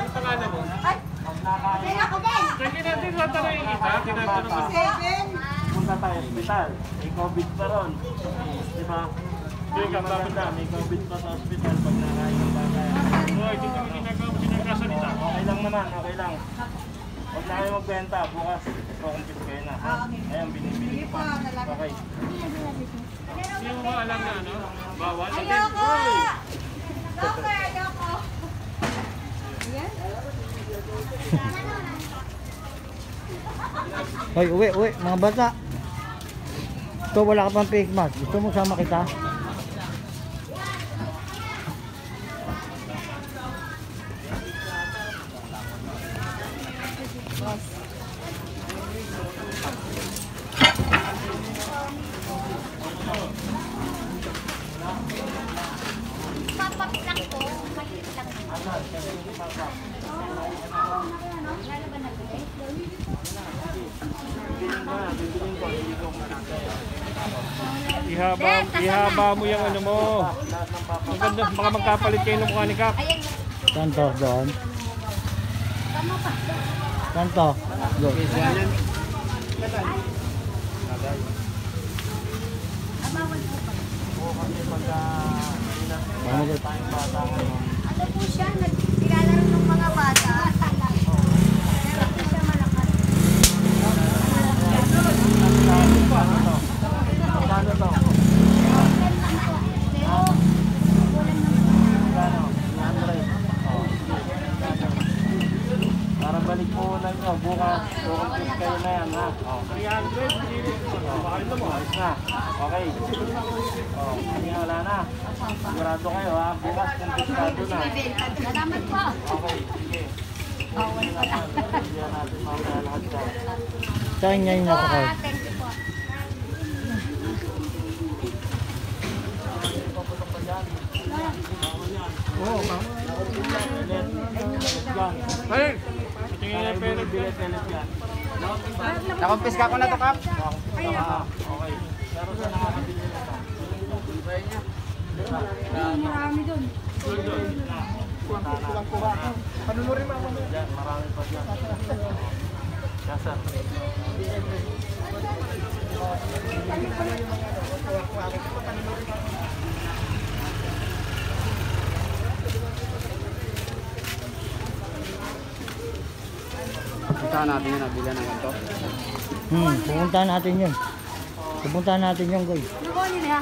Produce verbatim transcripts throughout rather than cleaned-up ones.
Ano pangalan mo? Ay! Ay, ako din! Sige natin sa tanongin kita. Tinatanong ko. Seven! Punta tayo hospital. May COVID pa ron. Di ba? Hindi ka, bakit na? May COVID pa sa hospital pag nakain ng bata. Hoy, dito yung ginagawa mo sinagkasalita. Okay lang naman, okay lang. Huwag na kayo magbenta. Bukas, kukumpis kayo na. Ayan, binibili Sige po, pa. nalapit. Okay. Hindi mo ba alam na ano? Bawal? Ayoko! Doctor, ayoko! Ayan? Hoy, uwi, uwi, mga bata. Ito, wala ka pang face mask. Gusto mo sama kita? Papak lang po. Maliit lang. Lalaban na po eh. Ihaba, ihaba mo yung ano mo. Maganda, baka magkapalit kayo ng mukha ni Kap. Ayan. Saan to? Doon? Tama pa. Saan to? Doon. Amawal po pa. Ano to? Ano po siya? Nagsilalaro ng mga bata. Pero po siya malakas. Magkano to? Para balik po lang nyo. Bukas, kukumpis kayo na yan, ha? Oh. three hundred, bakit mo? Ayos na. Okay. Oh, hindi na, wala na. Sigurado kayo, ha? Bukas, kumpiskado na. Salamat po. Okay, sige. Bawal pala. Hindi natin mamaya lahat dyan. Saan niya yung nasa card? Thank you po. Oo, ma'am. Yan. Ay! Tingin na yung pera. Bilet, bilet yan. Nakumpiska ko na to, Kap. Ah, okay. Pero sa nakakabili na ito. Marami doon. Panunurin mo ako. Yan, marami pa dyan. Kasa. Puntahan natin yung nabila ng ito. Hmm, pupuntahan natin yun. Pupuntahan natin yun, guys. Ano ko nila?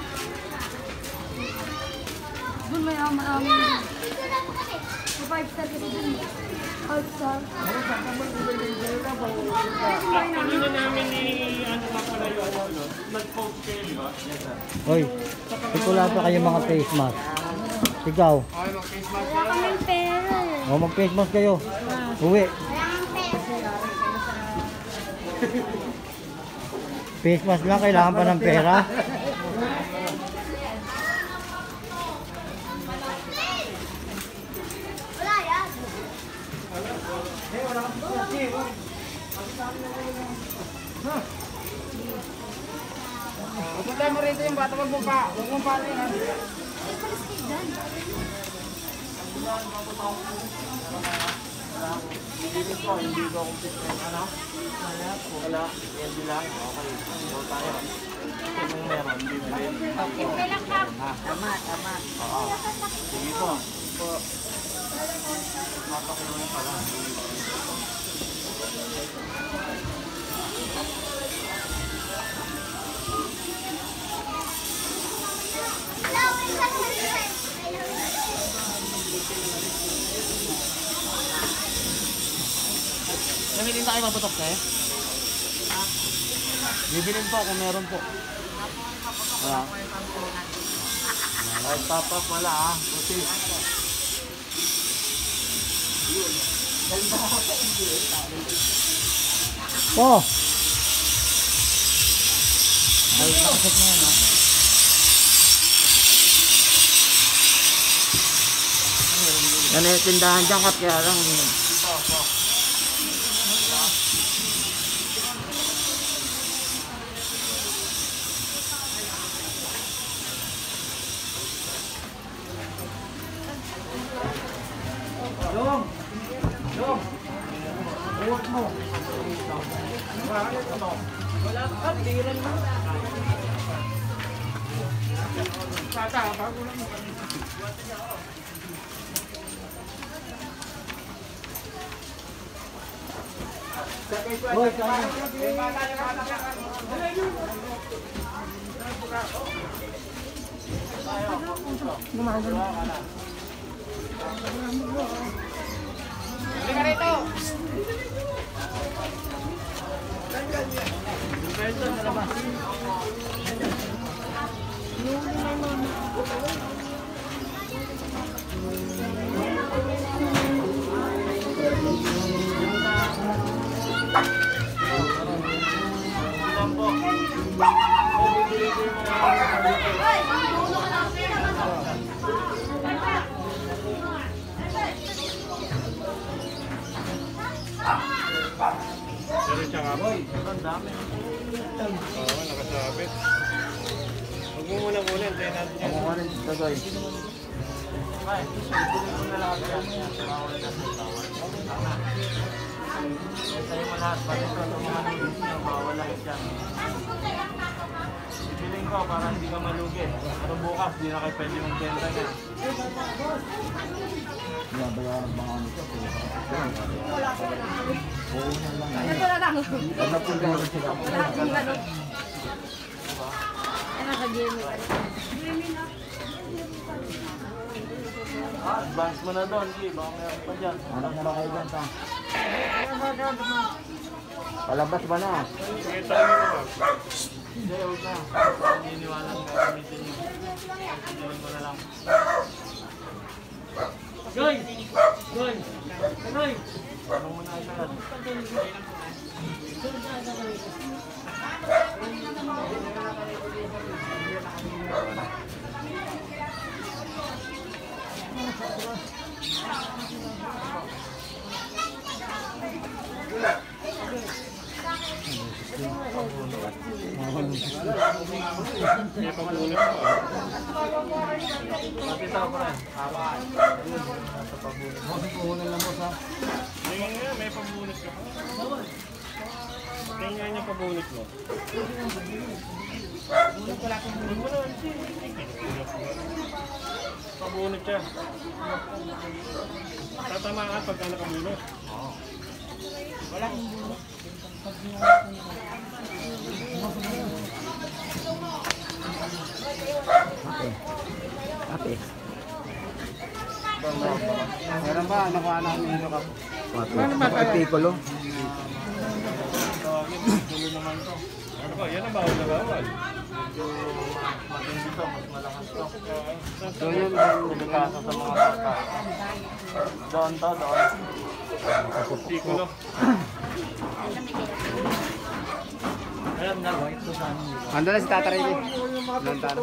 Doon may ama namin. five star kasi doon. five star. Actually na namin ni ano nga pala yung ano, nag-post kayo, di ba? Hoy, wala pa kayo mga face mask. Ikaw, Wala kaming pera eh. o mag face mask kayo. Uwi. Face mask lang, kailangan pa ng pera. Wala yan. Pupunta mo rito yung bata, wag mo pa. Wag mo pa rin. Hindi ko, hindi ko kumpis na yung ano. Wala. Yan lang. Okay. So tayo. Kung meron, bibili. Simple lang ka. Tama, tama. Oo. Sige po. Po. Mapakuloy pala. Namiling tayo maputok eh? Bibilin po kung meron po. Wala. Ay, papak wala ah. Kasi Oh! Ay, nakasot na yan, ha? Yan yung tindahan dyan, Kap. Kaya lang. Yung! Buwag mo. Wala ka, biran mo. Tata, bago lang mo. Hoy, kaya. Halika rito. Pero siya nga boy. Ang dami. Oo, nakasabit. Huwag mo muna kunin, tayo natin yan. Ako ka rin dito, Goy. Ay, bibili ko na lang yan. Bawal na sa tawad. Tayo mo lahat. Pati ito, itong mga nubis niya, bawal lahat yan. Bibiling ko para hindi ka malugi. Pero bukas, di na kayo pwede mong benta niya. Binabayaran mga ano ito. Oo na lang. Ito na lang. Pag napunta na sila. Laging ano. Ay, nasa game. Ah, advance mo na doon, G. Baka meron pa dyan. Anak na lang kayo dyan, ta. Palabas ba na? Sige, tayo mo na. Hindi, huwag na. Ang niniwanan ka, gamitin niyo. Bibiling mo na lang. Goy! Goy! Goy! Ano mo na agad? May pagkulit mo. Pati ito, pre. Tama. Yun, nasa pabulit. Puhunan lang mo sa. Tingnan nga, may pabunot ka pa. Tingnan nga niya pabunot mo. Huwag mo na, G. Pabunot siya. Tatamaan pagka nakabunot. Ate. Meron ba? Nakuha na kami nito ka. Ate. Artikulo. Tawagin, tulo naman to. Ano ba? Yan ang bawal na bawal. Medyo matindi to, mas malakas to. So, Yun ang delikasa sa mga bata. Doon to, doon. Tikulo. Ayan na. Ando na si Tata Riley. Lantan.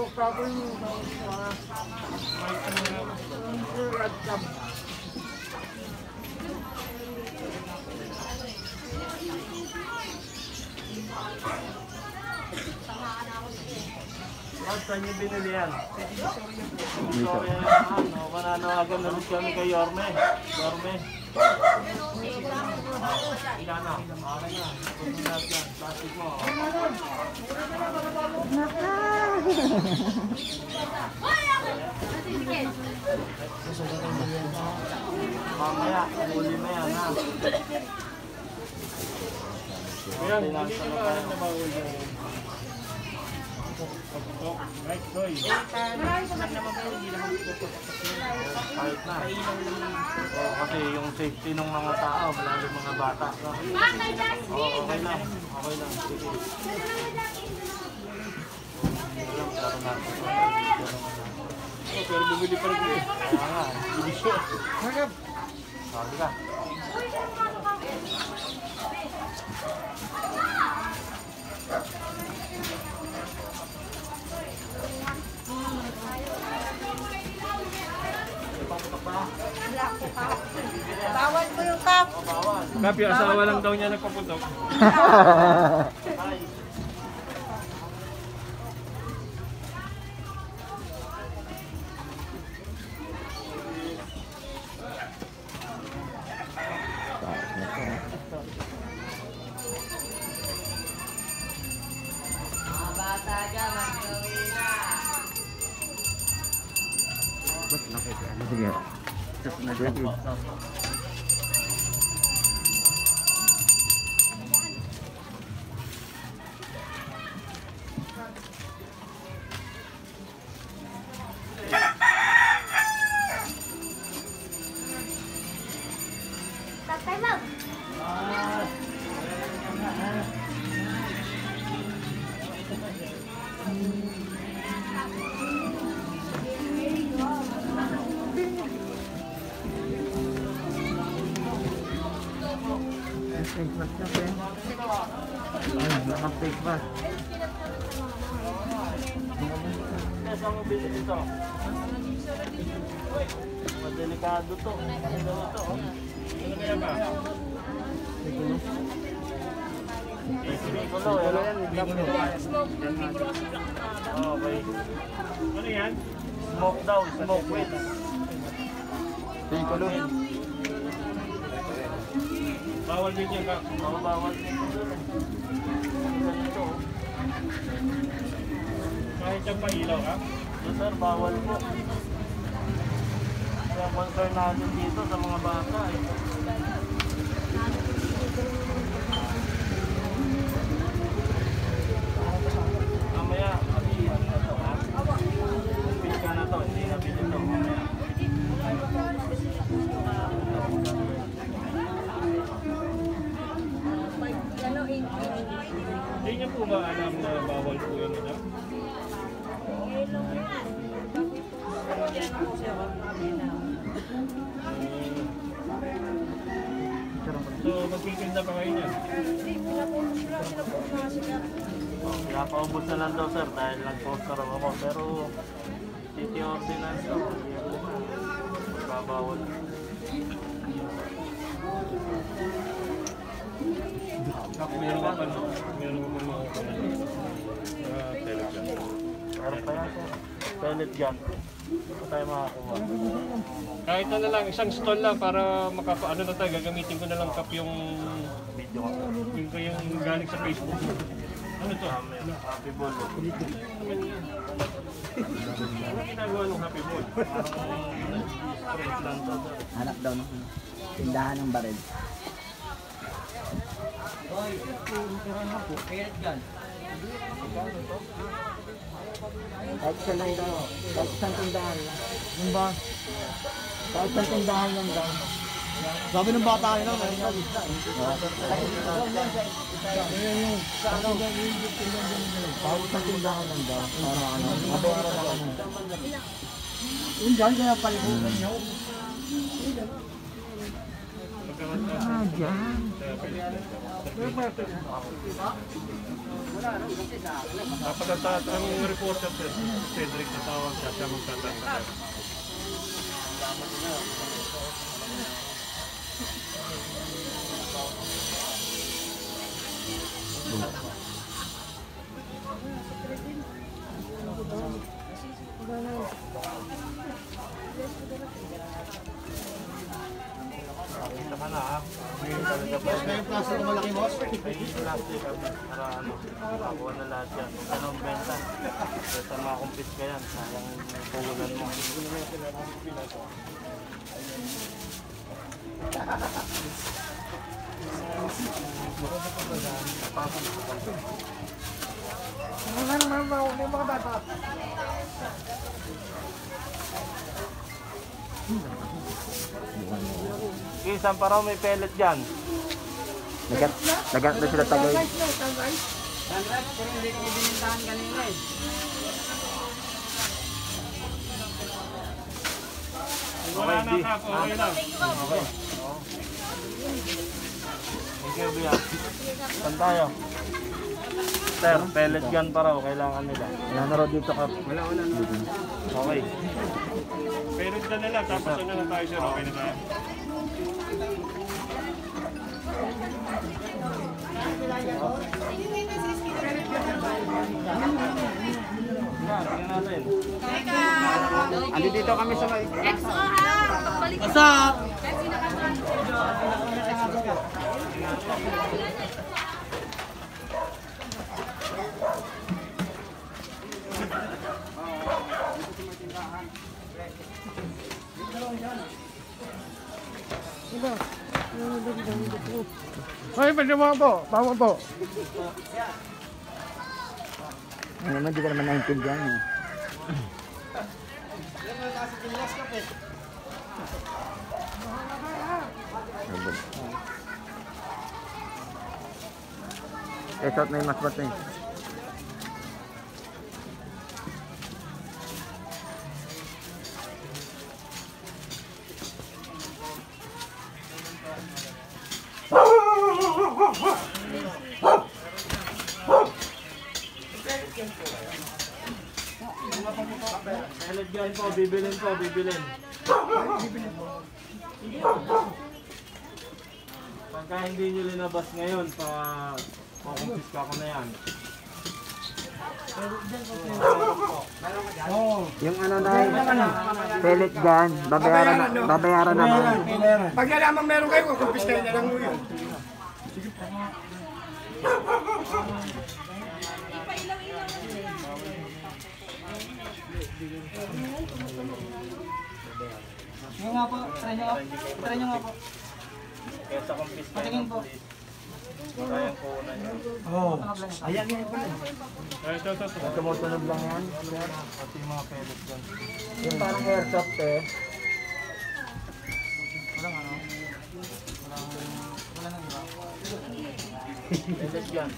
Bakit saan niyo binili yan? Sorry naman, no? Mananawagan na rin kami kay Yorme. Yorme. Ilan na? Okay na. Puno lahat yan. Plastic mo. Mamaya, huli mo yan, ha? Ayan, hindi nyo ba alam na bawal yung pagputok? Right, Soy. Kahit na. Oo, kasi yung safety ng mga tao, lalo yung mga bata. No? Oo, okay lang. Okay lang. Sige. Walang klaro natin. Oh, pero bumili pa rin eh. Kaya nga, bilisyo. Sabi ka. Bawal po yung cup. O, bawal. Kapi, asawa lang daw niya nagpaputok. Ay. Ba't nakita? Sige. Tapos na dyan. Tatay Mag. Face mask na friend. Ay, naka-face mask. Yes, ang bili dito. Madelikado to. Ano to? Ano kaya ba? Bikulo, yan. Okay. Ano yan? Smoke daw, smoke with. Bikulo. Bawal din yan ka. Mga bawal dito doon. Ganito. Kahit yung pailaw ka? So sir, bawal po. Kaya concern natin dito sa mga bata eh. Mamaya, kasi ano na to ha? Pili ka na to, hindi na pili to. Mamaya. Hindi niyo po ba alam na bawal po yun ito? So, magkikinda pa kayo niyan? Oh, pinapaubos na lang daw sir dahil nag-poster ako pero city ordinance daw. Babawal. Meron ka pa, no? Meron ka pa mga kanal. Ah, Telegram. Meron pa yan sir. Pellet gun. Ano tayo makakuha? Kahit ano lang, isang stall lang para makapaano na tayo, gagamitin ko na lang kap yung Video ka. yung, yung galing sa Facebook. Ano to? Happy ball. Ano ginagawa ng Happy Ball? Straight lang to sir. Hanap daw ng tindahan ng baril. Kahit isa lang daw. Kahit isang tindahan lang. Yung ba? Kahit isang tindahan lang daw. Sabi ng bata kayo lang, meron ka. Kahit isang tindahan lang daw. Para ano, mabora lang ano. Yung dyan, kaya palibutan nyo. Ah, dyan. Kapag ang, ta- ang reporter si Cedric na tawag siya, siya magtatanong. Pakita ka na ha. Ngayon talaga ba? Yung plastic na malaki, boss? Ay, plastic ha. Para ano, makakuha na lahat yan. Kung anong benta. Basta makakumpis ka yan. Sayang yung pugulan mo. Ano naman ba? Yung mga bata. Okay, saan pa raw may pellet dyan? Nagat, nagat na sila tagay. Wala na kap, okay lang. Okay. Oo. Thank you, Bia. Saan tayo? Sir, pellet gun pa raw. Kailangan nila. Wala na raw dito kap. Wala, wala na. Okay. Pero dito na lang, tapos ano na tayo sir, okay na tayo. Yan, tingnan natin. Andi dito kami sa may. Exo ha! Balik Asa? Ay, pwede mo po. Tama po. Ano naman, di ka naman naintindihan eh. Eh, shot na yung masbat na eh. Pellet gun po, bibilin po, bibilin. Pagka hindi nyo linabas ngayon, pa pakumpiska ko na yan. Yung ano na pellet gun, babayaran, babayaran naman. Pag nalaman meron kayo, kukumpiskahin na lang mo yun. Yung nga po, try nyo, try nyo nga po. Kaya sa kumpiska Patingin po. kaya po na nyo. Oo. Ayan yan pala. Ay, ito, ito, ito. Tumutunog lang yan. Pati yung mga pellet gun. Yung parang airsoft eh. Pellet gun.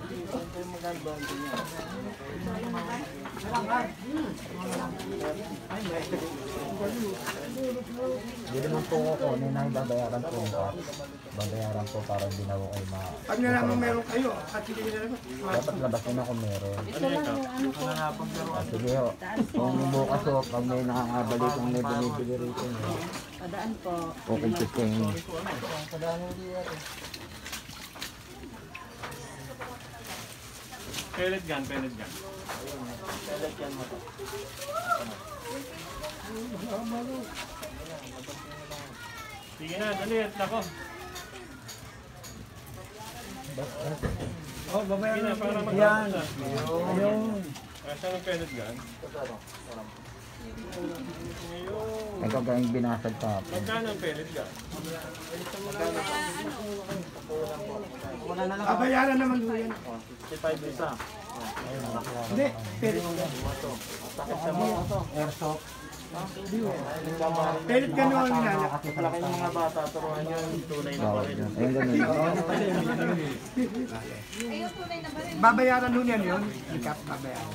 Hindi naman po ako, ninay babayaran po yung part. Babayaran po para hindi na ako kayo ma... Pag nalaman meron kayo, at hindi nyo nalaman. Dapat labas din ako meron. Ano na paglaro? Ah, sige ho. Kung bukas ho, pag may nakakabalik ang may bumibili rito. Padaan po. Kukumpiskahin nyo. Pellet gun, pellet gun. Pellet gun mo to. Sige na, dali. Ako. Oh, babayaran Sige na, para Yan. mag-tapos na. Ayun. Ah, saan ang pellet gun? Ay kagayang binasag pa po. Magkano ang pellet gun? Babayaran naman mo yan. sixty-five isa. Hindi, pero Sakit sa mga to. Airsoft. pelit ka naman nilala. Laki ng mga bata, turuan nyo yung tunay na Bawal parin. yun. Ayun ganun. Babayaran nun yan yun. Ikat, babayaran.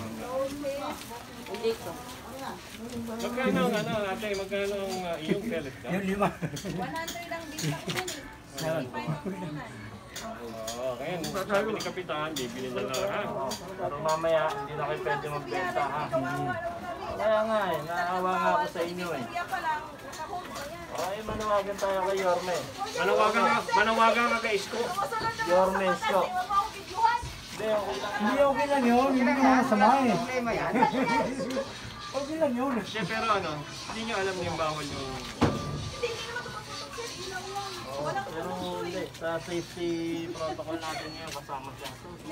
Magkano ang ano, ate? Magkano ang uh, iyong pellet gun? Yun, lima. one hundred ang bisa ko dun eh. Oo, kaya sabi ni Kapitan, bibili na lang ha. Pero mamaya, hindi na kayo pwede magbenta ha. Kaya nga eh, naawa nga ako sa inyo eh. Okay, manawagan tayo kay Yorme. Manawagan ka, manawagan ka kay Isko. Yorme, Isko. Hindi, okay lang. Hindi, okay lang yun. Hindi naman masama eh. Okay lang yun. Siya, pero ano, hindi nyo alam yung bawal yung... Oo, pero hindi, sa safety protocol natin ngayon, kasama siya.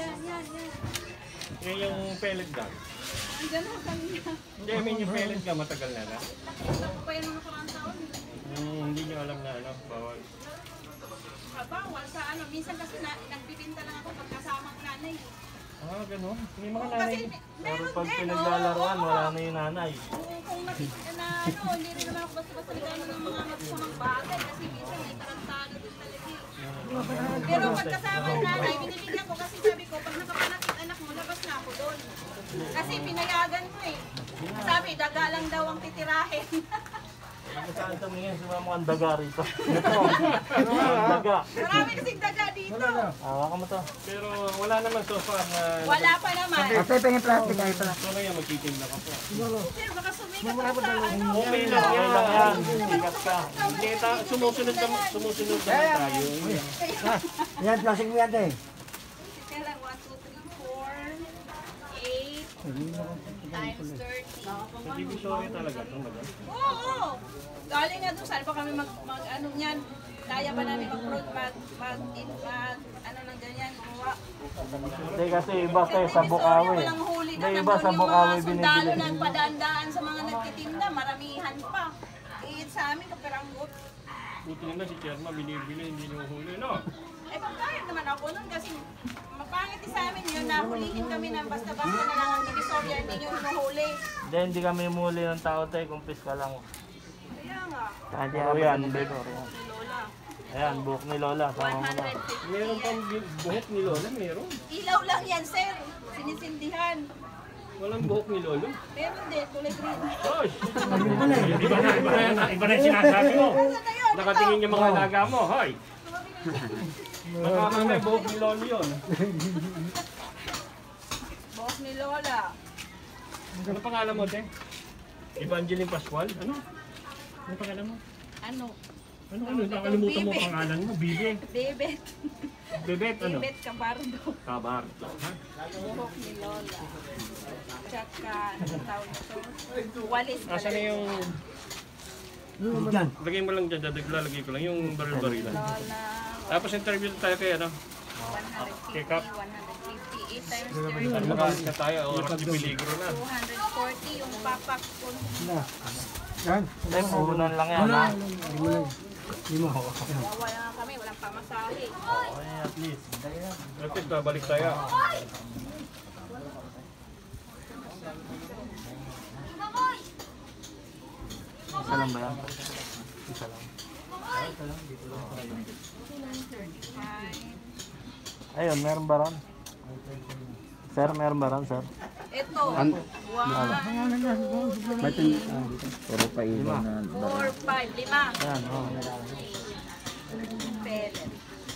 Yan yung pellet gun. Hindi, I mean yung pellet gun, matagal na na. Hmm, hindi nyo alam na ano, bawal. Bawal sa ano, minsan kasi na, nagbibinta lang ako pagkasama ng nanay. Ah, gano'n. May mga Kasi nanay. me- Pero meron pag din, pinaglalaroan, oh. wala na yung nanay. Kung, kung nakikita na ano, hindi rin naman ako basta-basta nagano ng mga magsamang bagay kasi minsan may tarantado din talaga eh. Pero pagkasama ng nanay, binibigyan ko kasi sabi ko, pag nakapanakit anak mo, labas na ako doon. Kasi pinayagan ko eh. Sabi, daga lang daw ang titirahin. Saan tumingin sa mga mukhang daga rito? Ito, ang daga. Marami kasing daga dito. Hawa ka mo to. Pero wala naman so far na... Wala pa naman. Ate, pengin plastic kayo pa. So ngayon, magtitinda ka po. Sir, baka sumikat ako sa ano. Okay lang Okay lang yan, sikat ka. Hindi, ta- sumusunod naman, sumusunod naman tayo. Yan, plastic mo yan eh. Kaya lang, one, two, three, four, eight, times thirty. Sa divisory talaga ito, madam. Oo! Galing nga doon, saan pa kami mag, mag ano niyan? Kaya ba namin mag, mag, mag, mag, mag ano ng ganyan, gumawa. Hindi kasi iba kayo sa Bukawi. Walang huli Hindi na, iba sa nandun yung Bukawi mga sundalo binibili. nagpadaan-daan sa mga nagtitinda, maramihan pa. Eh, sa amin, kaperanggot. Buti naman si Chairman, binibili, hindi nyo huli, no? Eh, pagkayag naman ako nun kasi mapangit sa amin yun na hulihin kami ng basta-basta na lang ang divisorya, hindi nyo hinuhuli. Hindi, hindi kami muli ng tao tayo, kumpis ka lang. Kaya nga, Kahit Ano yan? si Lola. Ayan, buhok ni Lola. Sama mo na. one hundred fifty Meron pang yan. bi- buhok ni Lolo, meron. Ilaw lang yan, sir. Sinisindihan. Walang buhok ni Lolo. Meron din, kulay green. Gosh! Iba na, iba na yan. Iba na yung sinasabi mo. Nasaan na yun? Nakatingin yung mga alaga mo, hoy! Baka may buhok ni Lolo yun. Buhok ni Lola. Ano pangalan mo, te? Evangeline Pascual? Ano? Ano pangalan mo? Ano? Ano, ano? Nakalimutan mo ang pangalan mo, Bibi. Bebet. Bebet, ano? Bebet Cabardo. Kabar. Ha? Buhok ni Lola. Tsaka, ano tawag ito? Walis pala. Asan na yung... Yan. Lagay mo lang dyan, dadagla, lagay ko lang yung baril-barilan. Lola. Tapos interview tayo kay ano? one fifty, Kick up. one fifty, eight times Para thirty. makaalis na tayo, oras di peligro na. two forty yung papak ko. Yan. Ay, puhunan lang yan, ha? Lima. Wala nga kami, walang pamasahe. Okay, at least. At least babalik tayo. Isa lang ba yan? Isa lang. Ayun, meron ba ron? Sir, meron ba ron, sir? Ito, one, three, Puro pa iba na. four, five, lima. Ayan, oh. Pellet.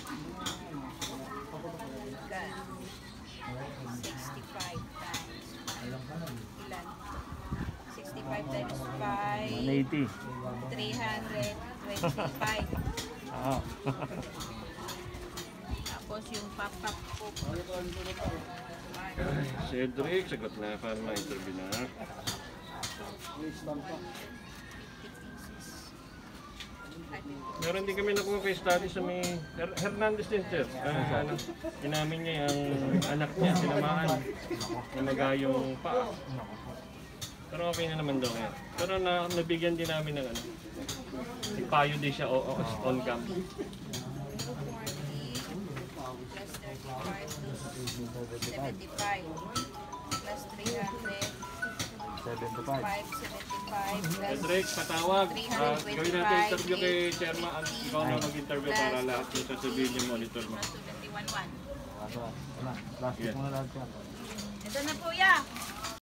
sixty-five times. Ilan? sixty-five times five. one eighty. three hundred twenty-five. Oo. Tapos yung papak ko. Cedric, sagot na para ma-interview na. Meron din kami nakuha kay study sa may Her- Hernandez din, sir. Ah, ano, inamin niya yung anak niya, tinamaan. Namaga yung paa. Pero okay na naman daw yan. Pero na, nabigyan din namin ng ano. Payo din siya o, o, on cam. two forty plus thirty-five plus seventy-five plus three hundred seventy-five. five seventy-five plus Cedric, patawag. Ah, gawin natin interview kay Chairman at ikaw na mag-interview para lahat yung sasabihin yung monitor mo. plus twenty-one one. Ano, ano, plastic mo na lahat yan. Ito na po ya.